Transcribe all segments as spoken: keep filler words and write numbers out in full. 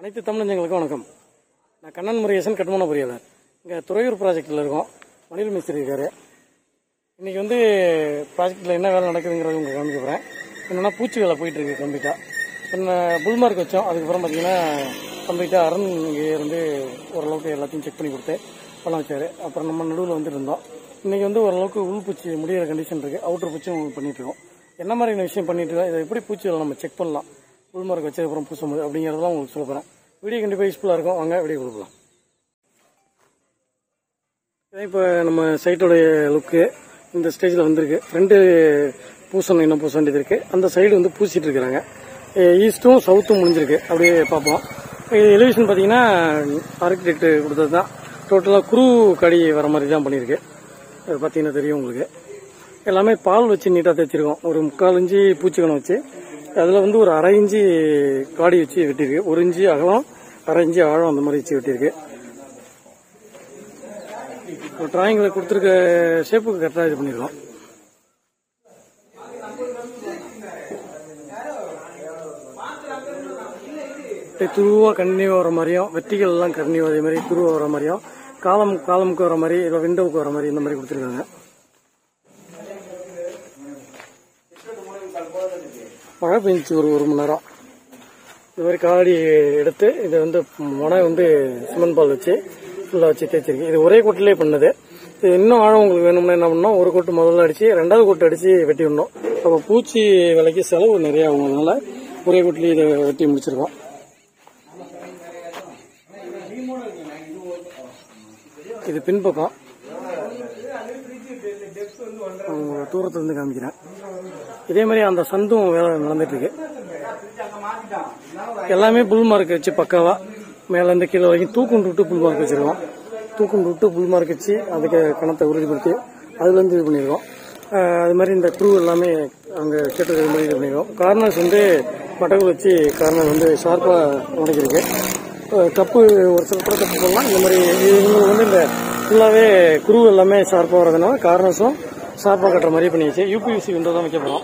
அனைத்து தமிழஞ்சங்களுக்கும் வணக்கம். நான் கண்ணன் முருகேசன், கட்டுமான பொறியாளர். இங்கே துறையூர் ப்ராஜெக்டில் இருக்கோம். மணில் மிஸ்திரி இருக்காரு. இன்றைக்கி வந்து ப்ராஜெக்டில் என்ன வேலை நடக்குதுங்கிறது உங்களுக்கு காமிக்க போகிறேன். என்னென்னா பூச்சி வேலை போயிட்டுருக்கு கம்ப்ளீட்டாக. என்ன புல்மார்க் வச்சோம். அதுக்கப்புறம் பார்த்தீங்கன்னா கம்ப்ளீட்டாக அரண் இங்கே இருந்து ஓரளவுக்கு எல்லாத்தையும் செக் பண்ணி கொடுத்து பழம் வச்சார். அப்புறம் நம்ம நடுவில் வந்து இருந்தோம். இன்றைக்கி வந்து ஓரளவுக்கு உள் பூச்சி முடிகிற கண்டிஷன் இருக்குது. அவுட்டர் பூச்சும் பண்ணிகிட்ருக்கோம். என்ன மாதிரியான விஷயம் பண்ணிட்டு இருக்கோம், இதை எப்படி பூச்சி வேலை நம்ம செக் பண்ணலாம், புல்மார்க் வச்சதுக்கப்புறம் பூசும்போது அப்படிங்கிறதெல்லாம் உங்களுக்கு சொல்ல போகிறேன். வீடியோ கண்டிப்பாக யூஸ்ஃபுல்லாக இருக்கும். வாங்க வீடியோ கொடுக்கலாம். இதான் இப்போ நம்ம சைட்டோடைய லுக்கு இந்த ஸ்டேஜில் வந்திருக்கு. ஃப்ரெண்டு பூசணும், இன்னும் பூச வேண்டியது இருக்குது. அந்த சைடு வந்து பூசிட்டு இருக்கிறாங்க. ஈஸ்ட்டும் சவுத்தும் முடிஞ்சிருக்கு. அப்படியே பார்ப்போம். இது எலிவேஷன் பார்த்தீங்கன்னா ஆர்கிடெக்ட் கொடுத்தது தான். டோட்டலாக குரூ கடி வர மாதிரி தான் பண்ணியிருக்கு. அது பார்த்தீங்கன்னா தெரியும் உங்களுக்கு. எல்லாமே பால் வச்சு நீட்டாக தைச்சிருக்கோம். ஒரு முக்கால் இஞ்சி பூச்சிக்கணம் வச்சு அதில் வந்து ஒரு அரை இஞ்சி காடி வச்சு வெட்டியிருக்கு. ஒரு இஞ்சி அகலம், அரை இஞ்சி ஆழம், அந்த மாதிரி வச்சு வெட்டியிருக்கு. டிராயிங்கில் கொடுத்துருக்க ஷேப்புக்கு கரெக்டாக இது பண்ணியிருக்கோம். துருவாக கன்னியூ வர மாதிரியும், வெட்டிகள் எல்லாம் கன்னியூ அதே மாதிரி துருவா வர மாதிரியும், காலம் காலமுக்கு வர மாதிரி, இல்லை விண்டோவுக்கு வர மாதிரி இந்த மாதிரி கொடுத்துருக்காங்க. மழை பெஞ்சிச்சு ஒரு ஒரு மணி நேரம். இது மாதிரி காடி எடுத்து இதை வந்து மனை வந்து சிமெண்ட் பால் வச்சு ஃபுல்லாக வச்சு தேய்ச்சிருக்கு. இது ஒரே கோட்டிலே பண்ணது. இது இன்னும் ஆழம் உங்களுக்கு வேணும்னா என்ன பண்ணோம், ஒரு கோட்டு முதல்ல அடிச்சு ரெண்டாவது கோட்டு அடிச்சு வெட்டி விடணும். அப்போ பூச்சி விலைக்கு செலவு நிறைய ஆகும். அதனால ஒரே கோட்டிலேயே இதை வெட்டி முடிச்சிருக்கோம். இது பின்பக்கம் தூரத்துலேருந்து காமிக்கிறேன். இதே மாதிரி அந்த சந்தும் வேலை நடந்துட்டு இருக்கு. எல்லாமே புல் மார்க் வச்சு பக்காவா மேல இருந்து கீழே வரைக்கும் தூக்குண்டு விட்டு புல் மார்க் வச்சிருக்கோம். தூக்குண்டு விட்டு புல் மார்க் வச்சு அதுக்கு கணத்தை உறுதிப்படுத்தி அதுல இருந்து இது பண்ணிருக்கோம். அது மாதிரி இந்த குரூ எல்லாமே அங்க கேட்டது மாதிரி இது பண்ணிருக்கோம். கார்னர்ஸ் வந்து மட்டகள் வச்சு கார்னர் வந்து ஷார்ப்பா உடைக்கிருக்கு. கப்பு ஒரு சில கூட கப்பு போடலாம். இந்த மாதிரி இவங்களுக்கு வந்து இந்த ஃபுல்லாவே குரூ எல்லாமே ஷார்ப்பா வர்றதுனால கார்னர்ஸும் ஷார்ப்பா கட்டுற மாதிரி பண்ணிடுச்சு. யூபிவிசி விண்டோ தான் வைக்க போறோம்.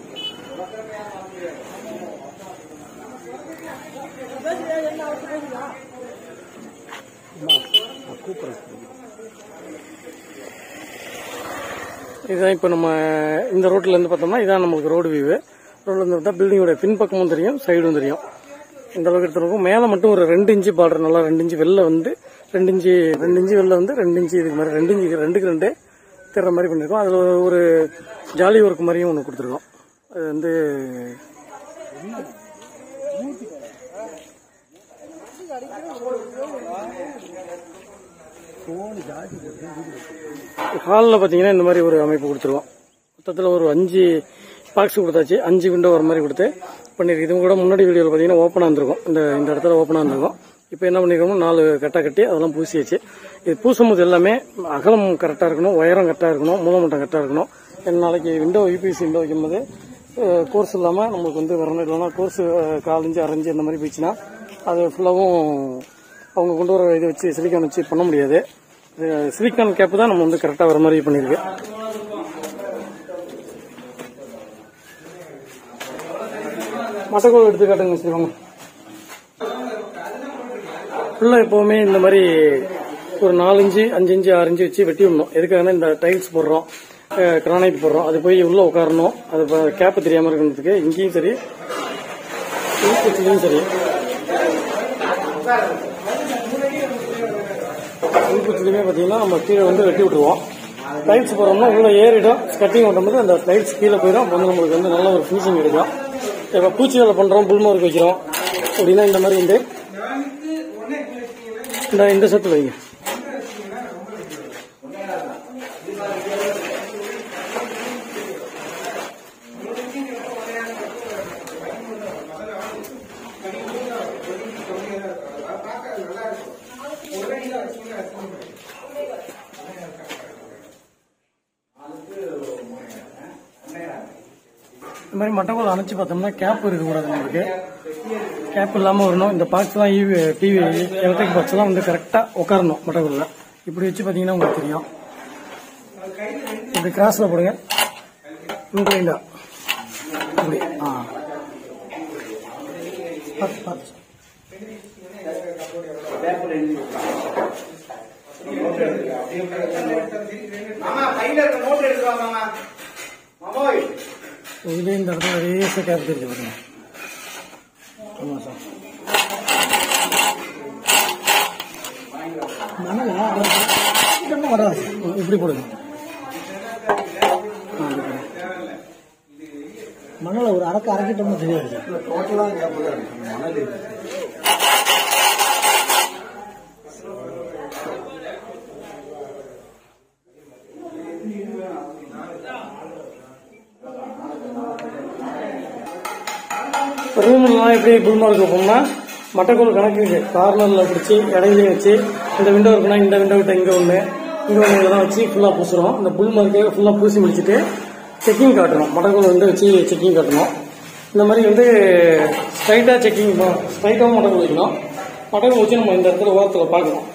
இதுதான் இப்போ நம்ம இந்த ரோட்ல இருந்து பார்த்தோம்னா இதான் நமக்கு ரோடு வியூ. ரோட்ல இருந்து பார்த்தா பில்டிங்கோட பின்பக்கமும் தெரியும், சைடும் தெரியும். இந்த அளவுக்கு எடுத்துருக்கோம். மேலே மட்டும் ஒரு ரெண்டு இன்ச்சு பார்டர், நல்லா ரெண்டு இன்ச்சு வெளில வந்து ரெண்டு இன்ச்சு ரெண்டு இன்ச்சு வெளில வந்து ரெண்டு இன்ச்சு இதுக்கு மாதிரி ரெண்டு இன்ச்சு ரெண்டுக்கு ரெண்டு தெர்ற மாதிரி பண்ணிருக்கோம். அதில் ஒரு ஜாலி ஒர்க் மாதிரியும் ஒன்று கொடுத்துருக்கோம். அது வந்து ஹாலில் பார்த்தீங்கன்னா இந்த மாதிரி ஒரு அமைப்பு கொடுத்துருவோம். மொத்தத்தில் ஒரு அஞ்சு பாக்ஸ் கொடுத்தாச்சு. அஞ்சு விண்டோ வர மாதிரி கொடுத்து பண்ணிருக்கு. இது கூட முன்னாடி வீடியோவில் பார்த்தீங்கன்னா ஓப்பனாக இருந்திருக்கும். இந்த இந்த இடத்துல ஓப்பனாக இருந்திருக்கும். இப்போ என்ன பண்ணிருக்கோம், நாலு கட்டை கட்டி அதெல்லாம் பூசியாச்சு. இது பூசும் போது எல்லாமே அகலம் கரெக்டாக இருக்கணும், உயரம் கரெக்டாக இருக்கணும், மூலமட்டம் கரெக்டாக இருக்கணும். ஏன்னா நாளைக்கு விண்டோ யூபிஎஸ்சி விண்டோ வைக்கும்போது கோர்ஸ் இல்லாமல் நம்மளுக்கு வந்து வரணும். இல்லைன்னா கோர்ஸ் காலஞ்சு அரைஞ்சு இந்த மாதிரி போயிடுச்சுன்னா அது ஃபுல்லாகவும் அவங்க கொண்டு வர இதை வச்சு சிலிக்கான் வச்சு பண்ண முடியாது. சிலிக்கான் கேப்பு தான் நம்ம வந்து கரெக்டாக வர மாதிரி பண்ணியிருக்கு. மட்டக்கோள் எடுத்து காட்டுங்க சரிவாங்க. ஃபுல்லாக எப்போவுமே இந்த மாதிரி ஒரு நாலஞ்சு அஞ்சு இஞ்சு ஆறு இஞ்சு வச்சு வெட்டி விடணும். எதுக்காக இந்த டைல்ஸ் போடுறோம், கிரானைட் போடுறோம், அது போய் உள்ள உட்காரணும். அது கேப்பு தெரியாமல் இருக்கிறதுக்கு இங்கேயும் சரி உள்பூச்சிலையும் சரி உள்பூச்சிலையுமே பார்த்தீங்கன்னா நம்ம கீழே வந்து வெட்டி விட்டுருவோம். டைல்ஸ் போடுறோம்னா உள்ள ஏறிடும். கட்டிங் ஓட்டும்போது அந்த டைல்ஸ் கீழே போயிடும். அப்போ வந்து நம்மளுக்கு வந்து நல்ல ஒரு ஃபினிஷிங் கிடைக்கும். இப்போ பூச்சி வேலை பண்ணுறோம், புல்மார்க் வைக்கிறோம் அப்படின்னா இந்த மாதிரி வந்து இந்த இந்த சத்து வைங்க. இந்த மாதிரி மட்டக்கோள் அணைச்சு பார்த்தோம்னா கேப் இருக்கக்கூடாது. நம்மளுக்கு கேப் இல்லாமல் வரணும். இந்த பாக்ஸ்லாம் ஈவி டிவி எலக்ட்ரிக் பாக்ஸ்லாம் வந்து கரெக்டாக உட்காரணும் மட்டக்கோளில். இப்படி வச்சு பார்த்தீங்கன்னா உங்களுக்கு தெரியும். இப்படி கிராஸில் போடுங்க, இப்படி ஆ பார்த்து பார்த்து இதுலேயே இந்த இடத்துல ரேச கேப் தெரிஞ்சு பாருங்க. ஆமாம் சார். மணலா வராது, இப்படி போடுங்க. மணலை ஒரு அரைக்க அரைக்கிட்டோம்னு தெரியாது. டோட்டலாக மணல் ரூம்லாம் எப்படி குல்மார்க் வைப்போம்னா மட்டக்கோல் கணக்குக்கு கார்னரில் பிடிச்சி இடையிலையும் வச்சு இந்த விண்டோ இருக்குன்னா இந்த விண்டோ விட்டு இங்கே ஒன்று இங்கே ஒன்று இதெல்லாம் வச்சு ஃபுல்லாக பூசுகிறோம். இந்த புல் மார்க்கை ஃபுல்லாக பூசி முடிச்சுட்டு செக்கிங் காட்டணும். மட்டக்கோல் வந்து வச்சு செக்கிங் காட்டணும். இந்த மாதிரி வந்து ஸ்ட்ரைட்டாக செக்கிங் ஸ்ட்ரைட்டாகவும் மட்டக்கோல் வைக்கணும். மட்டக்கோல் வச்சு நம்ம இந்த இடத்துல ஓரத்தில் பார்க்கணும்.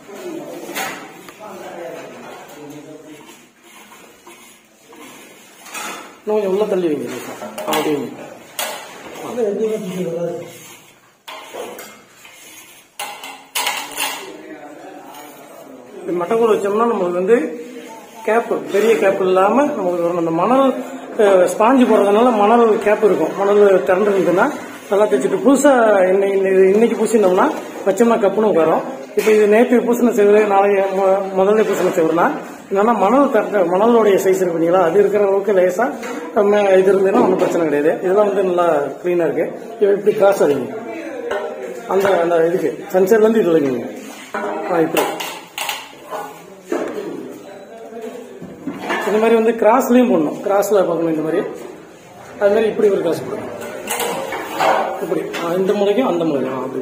இன்னும் கொஞ்சம் உள்ள தள்ளி வைங்க. அப்படி மட்டக்கோல் வச்சோம்னா நம்மளுக்கு வந்து கேப் பெரிய கேப் இல்லாம நமக்கு வரும். அந்த மணல் ஸ்பாஞ்சு போடுறதுனால மணல் கேப் இருக்கும். மணல் திறந்து இருந்ததுன்னா நல்லா தைச்சிட்டு புதுசா இன்னைக்கு பூசினோம்னா வச்சோம்னா கப்புன்னு உட்காரும். இப்ப இது நேற்று பூசின செவரு நாளைக்கு முதல்ல பூசின செவருனா என்னன்னா மணல் தட்ட மணலுடைய சைஸ் இருக்கு பார்த்தீங்களா, அது இருக்கிற அளவுக்கு லேசா இது இருந்ததுன்னா ஒன்றும் பிரச்சனை கிடையாது. இதெல்லாம் வந்து நல்லா கிளீனா இருக்கு. இப்படி கிராஸ் ஆகுங்க அந்த அந்த இதுக்கு சன்சைட்ல இருந்து இது வைக்கீங்க. இப்படி இந்த மாதிரி வந்து கிராஸ்லயும் போடணும். கிராஸ்ல பார்க்கணும் இந்த மாதிரி. அது மாதிரி இப்படி ஒரு கிராஸ் போடணும். இப்படி இந்த முறைக்கும் அந்த முறைக்கும் அப்படி.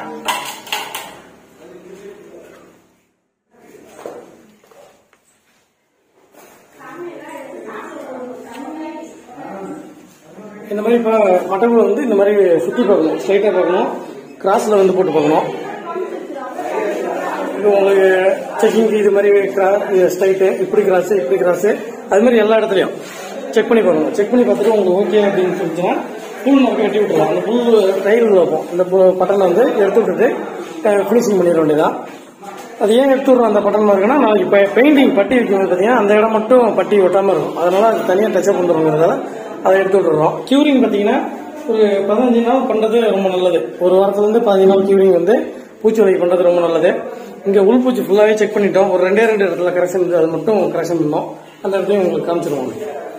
இந்த மாதிரி இப்போ மட்டக்கோல் வந்து இந்த மாதிரி சுற்றி பார்க்கணும், ஸ்ட்ரைட்டாக பார்க்கணும், கிராஸில் வந்து போட்டு பார்க்கணும். இப்போ உங்களுக்கு செக்கிங்க்கு இது மாதிரி ஸ்ட்ரைட்டு இப்படி கிராஸு இப்படி கிராஸு அது மாதிரி எல்லா இடத்துலையும் செக் பண்ணி பார்க்கணும். செக் பண்ணி பார்த்துட்டு உங்களுக்கு ஓகே அப்படின்னு சொல்லிச்சுன்னா புல் மார்க்கை வெட்டி விட்டுருலாம். அந்த புல் டயர் வைப்போம். இந்த பட்டனை வந்து எடுத்து விட்டுட்டு ஃபினிஷிங் பண்ணிட வேண்டியதான். அது ஏன் எடுத்து விடுறோம் அந்த பட்டன் மார்க்குன்னா, நாளைக்கு இப்போ பெயிண்டிங் பட்டி வைக்கிறது பார்த்தீங்கன்னா அந்த இடம் மட்டும் பட்டி ஒட்டாமல் இருக்கும். அதனால அது தனியாக டச்சப் பண்ணுறோங்கிறதால அதை எடுத்து விட்டுறோம். கியூரிங் பார்த்தீங்கன்னா ஒரு பதினஞ்சு நாள் பண்ணுறது ரொம்ப நல்லது. ஒரு வாரத்துலேருந்து பதினஞ்சு நாள் கியூரிங் வந்து பூச்சி வலி பண்ணுறது ரொம்ப நல்லது. இங்கே உள்பூச்சி ஃபுல்லாகவே செக் பண்ணிட்டோம். ஒரு ரெண்டே ரெண்டு இடத்துல கரெக்ஷன் இருந்து அது மட்டும் கரெக்ஷன் பண்ணோம். அந்த இடத்தையும் உங்களுக்கு காமிச்சிருவோம்.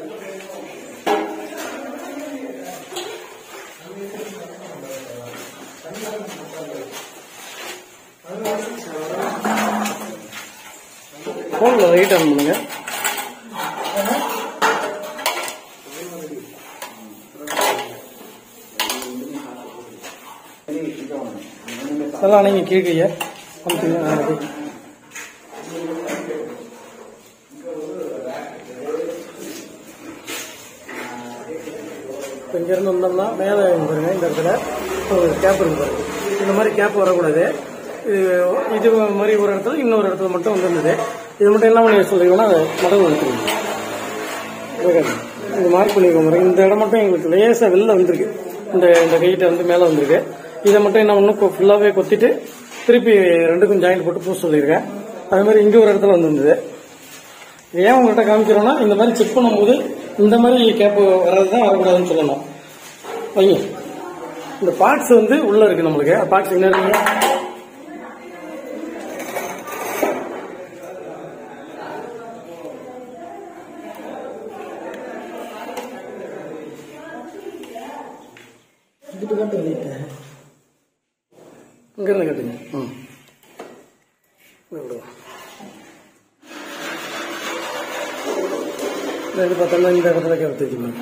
ஃபோனில் ரைட் ஆன் பண்ணுங்க. அதெல்லாம் நீங்க கேட்குறீங்க. இங்க இருந்து வந்தோம்னா மேலே பாருங்க, இந்த இடத்துல ஒரு கேப் இருக்கு பாருங்க. இந்த மாதிரி கேப் வரக்கூடாது. இது மாதிரி ஒரு இடத்துல இன்னொரு இடத்துல மட்டும் வந்துருந்தது. இது மட்டும் என்ன பண்ணி சொல்றீங்கன்னா மடங்கு வந்துருங்க. இது மார்க் பண்ணிக்கோங்க. இந்த இடம் மட்டும் எங்களுக்கு லேசா வெளில வந்திருக்கு. இந்த இந்த கைட்ட வந்து மேலே வந்திருக்கு. இதை மட்டும் என்ன ஒன்றும் ஃபுல்லாகவே கொத்திட்டு திருப்பி ரெண்டுக்கும் ஜாயிண்ட் போட்டு பூச சொல்லியிருக்கேன். அது மாதிரி இங்கே ஒரு இடத்துல வந்துருந்தது. ஏன் உங்கள்கிட்ட காமிக்கிறோம்னா இந்த மாதிரி செக் பண்ணும்போது இந்த மாதிரி கேப் வர்றது தான் வரக்கூடாதுன்னு சொல்லணும். வைங்க, இந்த பார்ட்ஸ் வந்து உள்ள இருக்கு. நம்மளுக்கு பார்ட்ஸ் என்ன இருக்குங்க, இங்க இருந்து கட்டுங்க. ம் இது பார்த்தோம்னா இந்த இடத்துல கேப் தைக்கணும்.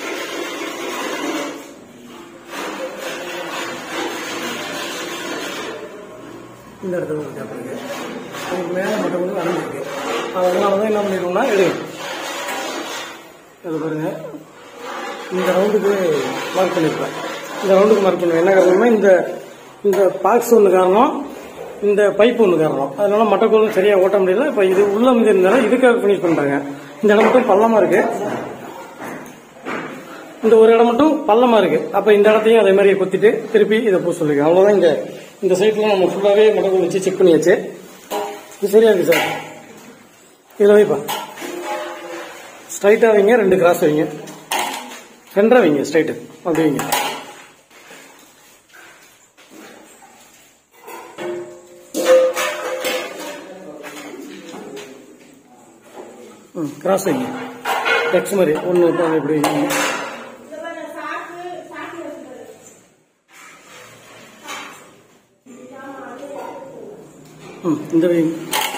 இந்த இடத்துல ஒரு கேப் இருக்கு. அதுக்கு மேலே மட்டும் வந்து அடைஞ்சிருக்கு. அதனால தான் என்ன பண்ணிடுவோம்னா எடுங்க. அது பாருங்க, இந்த ரவுண்டுக்கு மார்க் பண்ணிருப்பேன். இந்த ரவுண்டுக்கு மார்க் பண்ணுவேன். என்ன காரணம்னா இந்த இந்த பாக்ஸ் ஒன்று காரணம், இந்த பைப் ஒன்று காரணம். அதனால மட்டக்கோலும் சரியா ஓட்ட முடியல. இப்ப இது உள்ள வந்து இருந்தாலும் இதுக்காக பினிஷ் பண்றாங்க. இந்த இடம் மட்டும் பள்ளமா இருக்கு. இந்த ஒரு இடம் மட்டும் பள்ளமா இருக்கு. அப்ப இந்த இடத்தையும் அதே மாதிரி கொத்திட்டு திருப்பி இதை பூச சொல்லிருக்கேன். அவ்வளவுதான். இந்த இந்த சைட்ல நம்ம ஃபுல்லாவே மட்டக்குள் வச்சு செக் பண்ணியாச்சு. இது சரியா இருக்கு சார். இதுல வைப்பா ஸ்ட்ரைட்டா வைங்க, ரெண்டு கிராஸ் வைங்க, ரெண்டரை வைங்க, ஸ்ட்ரைட்டு அப்படி வைங்க. ம் கிராஸ் வைங்க, டெக்ஸ் மாதிரி ஒன்று இப்படி வைங்க. ம் இந்த வைங்க.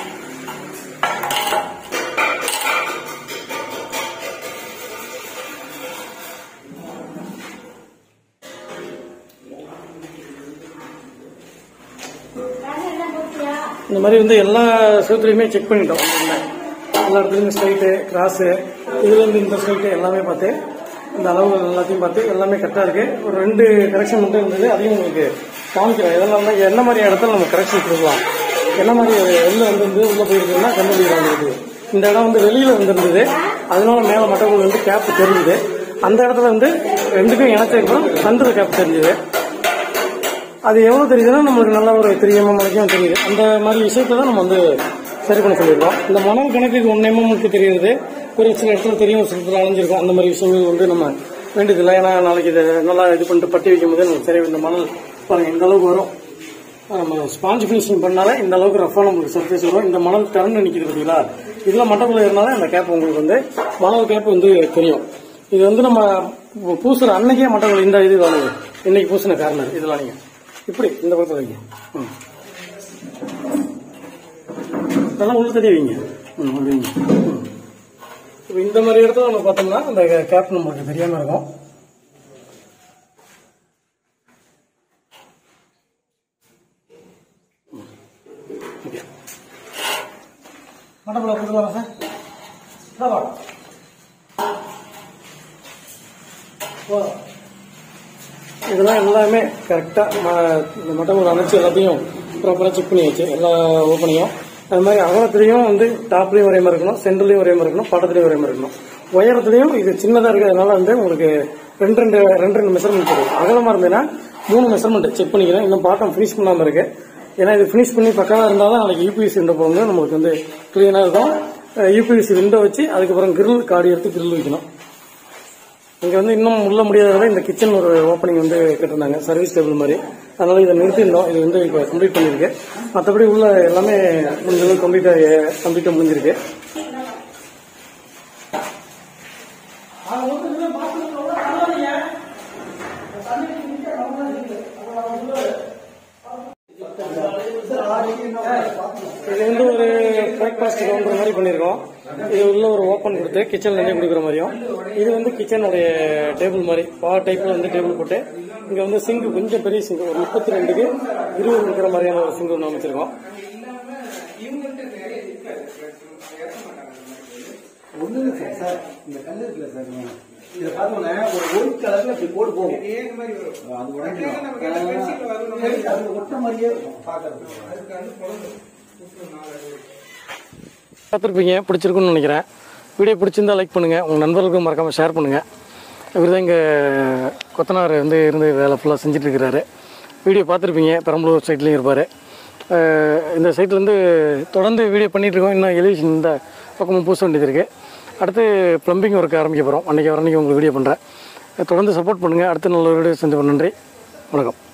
இந்த மாதிரி வந்து எல்லா செவத்துலையுமே செக் பண்ணிட்டோம். எல்லா இடத்துலையுமே ஸ்ட்ரைட்டு கிராஸு இதுல இருந்து இந்த ஸ்ட்ரைட்டு எல்லாமே பார்த்து இந்த அளவு எல்லாத்தையும் பார்த்து எல்லாமே கரெக்டாக இருக்கு. ஒரு ரெண்டு கரெக்ஷன் மட்டும் இருந்தது, அதையும் உங்களுக்கு காமிக்கிறேன். இதெல்லாம் என்ன மாதிரி இடத்துல நம்ம கரெக்ஷன் கொடுக்கலாம், என்ன மாதிரி வெளில வந்துருந்து உள்ள போயிருக்குன்னா கண்டுபிடிக்க வந்துருக்கு. இந்த இடம் வந்து வெளியில வந்துருந்தது, அதனால மேல மட்டக்குள் வந்து கேப் தெரிஞ்சுது. அந்த இடத்துல வந்து ரெண்டுக்கும் இணைச்சிருக்கோம், சென்டர் கேப் தெரிஞ்சுது. அது எவ்வளவு தெரியுதுன்னா நம்மளுக்கு நல்ல ஒரு த்ரீ எம்எம் வரைக்கும் தெரியுது. அந்த மாதிரி விஷயத்த தான் நம்ம வந்து சரி பண்ண சொல்லியிருக்கோம். இந்த மணல் கணக்குக்கு ஒன் எம்எம்க்கு தெரியுது, ஒரு சில இடத்துல தெரியும், ஒரு சில இடத்துல அலைஞ்சிருக்கும். அந்த மாதிரி விஷயங்கள் வந்து நம்ம வேண்டியதில்லை. ஏன்னா நாளைக்கு இதை நல்லா இது பண்ணிட்டு பட்டி வைக்கும் போது நமக்கு சரி இந்த மணல் பாருங்க இந்த அளவுக்கு வரும். நம்ம ஸ்பாஞ்ச் பினிஷிங் பண்ணாலே இந்த அளவுக்கு ரஃபா நம்மளுக்கு சர்ஃபேஸ் வரும். இந்த மணல் திறந்து நிற்கிது பார்த்தீங்களா, இதுல மட்டக்குள்ள இருந்தாலும் அந்த கேப் உங்களுக்கு வந்து மணல் கேப் வந்து தெரியும். இது வந்து நம்ம பூசுற அன்னைக்கே மட்டக்குள்ள இந்த இது வேணும். இன்னைக்கு பூசின கார்னர் இதெல்லாம் நீங்க இப்படி இந்த பக்கத்தில் வைங்க. ம் இதெல்லாம் உள்ள தடி வைங்க. ம் வைங்க. இப்போ இந்த மாதிரி இடத்துல நம்ம பார்த்தோம்னா அந்த கேப் நம்மளுக்கு தெரியாம இருக்கும். மட்டக்குள்ள கொடுத்துக்கலாம் சார். இதெல்லாம் எல்லாமே கரெக்டா இந்த மட்டக்குள்ள அமைச்சு எல்லாத்தையும் ப்ராப்பரா செக் பண்ணியாச்சு. எல்லா ஓப்பனையும் அது மாதிரி அகலத்திலையும் வந்து டாப்லயும் ஒரே மாதிரி இருக்கணும், சென்டர்லயும் ஒரே மாதிரி இருக்கணும், படத்துலயும் ஒரே மாதிரி இருக்கணும். உயரத்துலயும் இது சின்னதா இருக்கிறதுனால வந்து உங்களுக்கு ரெண்டு ரெண்டு ரெண்டு ரெண்டு மெஷர்மெண்ட் இருக்கும். அகலமா இருந்ததுன்னா மூணு மெஷர்மெண்ட் செக் பண்ணிக்கிறேன். இன்னும் பாட்டம் ஃபினிஷ் பண்ணாம இருக்கு. ஏன்னா இது ஃபினிஷ் பண்ணி பக்காவா இருந்தாலும் நாளைக்கு யூபிஎஸ்சி விண்டோ போகும்போது நம்மளுக்கு வந்து கிளீனா இருக்கும். யூபிஎஸ்சி விண்டோ வச்சு அதுக்கப்புறம் கிரில் காடி எடுத்து கிரில் வைக்கணும். இங்க வந்து இன்னும் உள்ள முடியாத இந்த கிச்சன் ஒரு ஓப்பனிங் வந்து கேட்டிருந்தாங்க, சர்வீஸ் டேபிள் மாதிரி. அதனால இதை நிறுத்திருந்தோம். இது வந்து இப்போ கம்ப்ளீட் பண்ணிருக்கு. மற்றபடி உள்ள எல்லாமே முடிஞ்சது கம்ப்ளீட்டா கம்ப்ளீட்டா முடிஞ்சிருக்கு. இது வந்து ஒரு பிரேக்பாஸ்ட் கவுண்டர் மாதிரி பண்ணிருக்கோம். இது உள்ள ஒரு ஓப்பன் கொடுத்து கிச்சன்ல இருந்தே கொடுக்குற மாதிரியும், இது வந்து கிச்சனுடைய டேபிள் மாதிரி பவர் டைப்ல வந்து டேபிள் போட்டு இங்க வந்து சிங்க் கொஞ்சம் பெரிய சிங்க் ஒரு முப்பத்தி ரெண்டுக்கு இருபது இருக்கிற மாதிரியான ஒரு சிங்க் ஒன்று அமைச்சிருக்கோம். இந்த கல்லு இருக்குல்ல சார், இதை பார்த்தோம்னா ஒரு ஒயிட் கலர்ல இப்படி போட்டு போகும். அது ஒட்ட மாதிரியே இருக்கும் பார்க்கறதுக்கு. பார்த்துருப்பீங்க, பிடிச்சிருக்குன்னு நினைக்கிறேன். வீடியோ பிடிச்சிருந்தா லைக் பண்ணுங்கள், உங்கள் நண்பர்களுக்கும் மறக்காமல் ஷேர் பண்ணுங்கள். இவர் தான் இங்கே கொத்தனார் வந்து இருந்து வேலை ஃபுல்லாக செஞ்சிட்ருக்கிறாரு. வீடியோ பார்த்துருப்பீங்க, பெரம்பலூர் சைட்லேயும் இருப்பார். இந்த சைட்லேருந்து தொடர்ந்து வீடியோ பண்ணிகிட்ருக்கோம். இன்னும் எலிவேஷன் இந்த பக்கமும் பூச வேண்டியது இருக்குது. அடுத்து ப்ளம்பிங் ஒர்க் ஆரம்பிக்க போகிறோம். அன்றைக்கி வர அன்றைக்கி உங்களுக்கு வீடியோ பண்ணுறேன். தொடர்ந்து சப்போர்ட் பண்ணுங்கள். அடுத்து நல்ல வீடியோ செஞ்சு நன்றி, வணக்கம்.